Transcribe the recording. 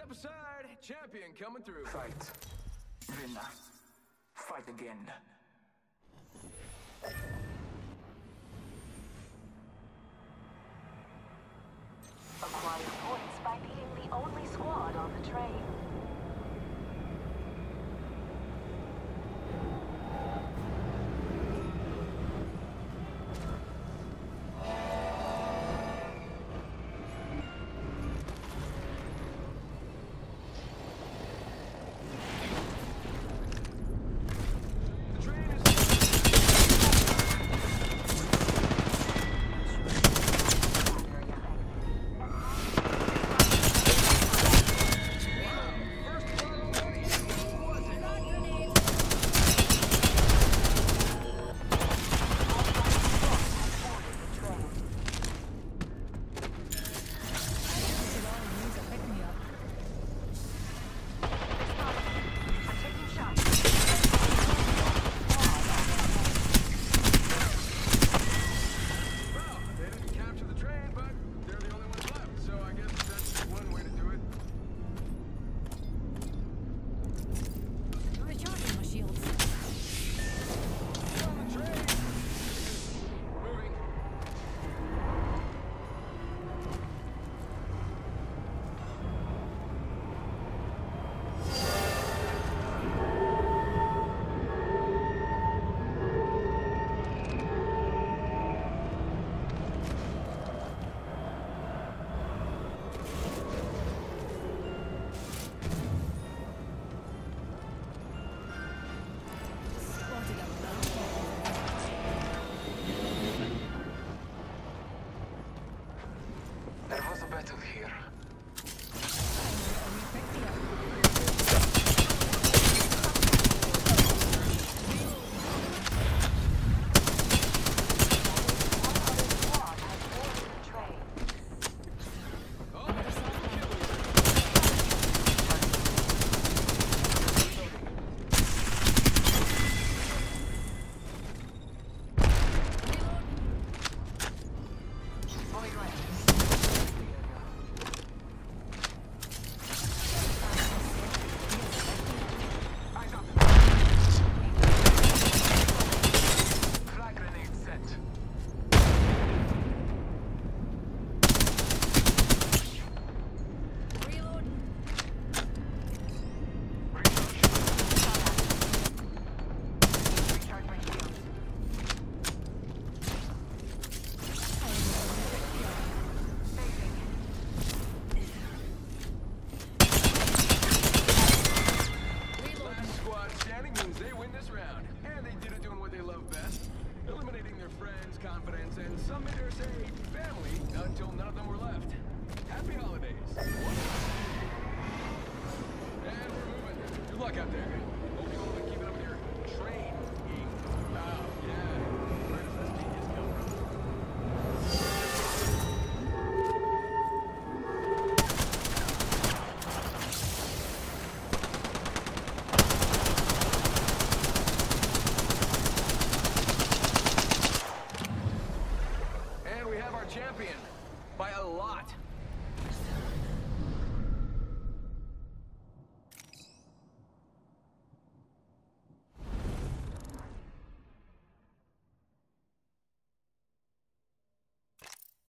Step aside, champion coming through. Fight. Win. Fight again. Acquired points by beating the only squad on the train. Battle here. Confidence, and some may dare say family, until none of them were left. Happy holidays. And we're moving. Good luck out there. Hope you all been keeping up with your train game. Oh, yeah. Where does this genius come from? Champion by a lot.